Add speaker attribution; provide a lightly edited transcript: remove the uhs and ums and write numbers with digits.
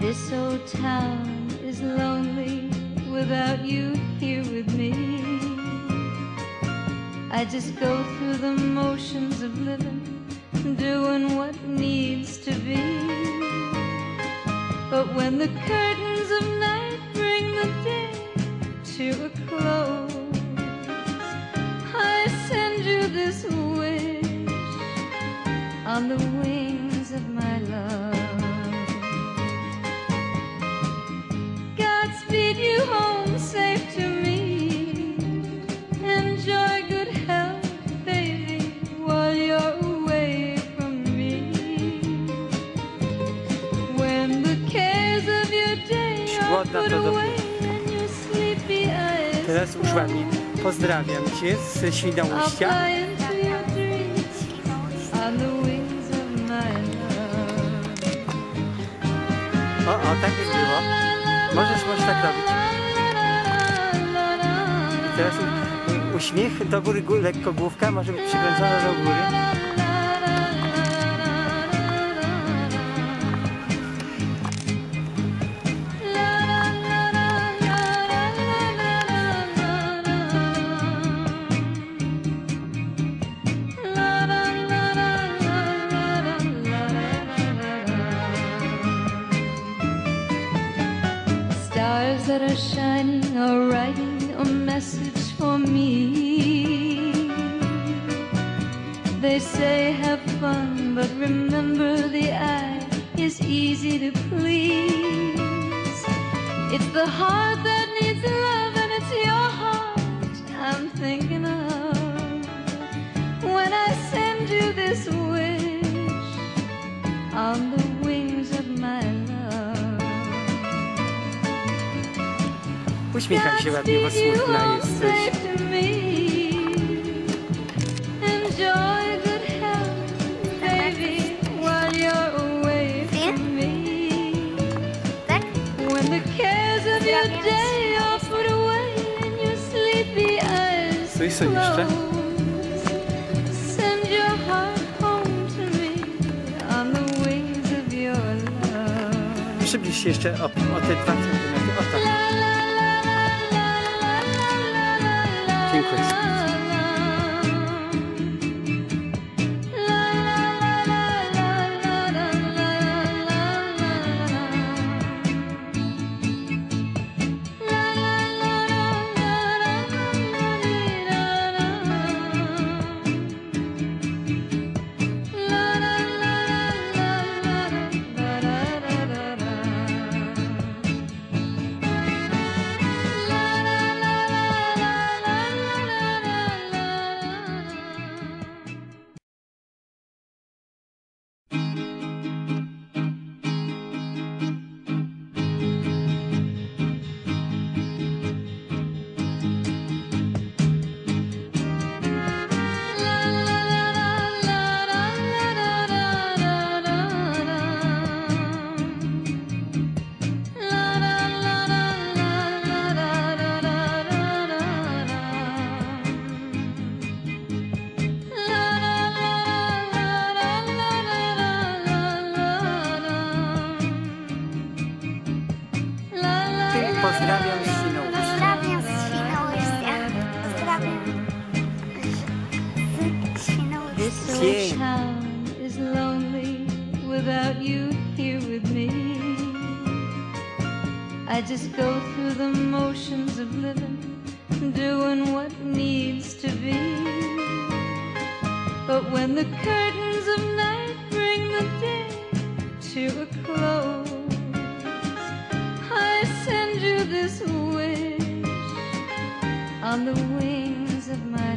Speaker 1: This old town is lonely without you here with me. I just go through the motions of living, doing what needs to be. But when the curtains of night bring the day to a close, I send you this wish on the wings of my love. Godspeed you home safe to me. Enjoy good health, baby, while you're away from me. When the cares of your day are put away and your sleepy eyes
Speaker 2: Teraz już ładnie. Pozdrawiam Cię ze Świnoujścia. O, tak już było. Możesz tak robić. I teraz uśmiech do góry, lekko główka może być przykręcona do góry.
Speaker 1: Stars that are shining are writing a message for me. They say have fun, but remember the eye is easy to please. It's the heart that needs love, and it's your heart I'm thinking of when I send you this wish on the wings of my love.
Speaker 2: Uśmiechaj się ładnie, bo smutna jesteś. Stój jeszcze. Przybliż się jeszcze o te 2 cm. O tak. Dziękuję. Pozdrawiam z Świnoujścia.
Speaker 3: Pozdrawiam z Świnoujścia. Pozdrawiam z Świnoujścia.
Speaker 1: This old town is lonely without you here with me. I just go through the motions of living, doing what needs to be. But when the curtains of night bring the day to a close, I send you this wish on the wings of my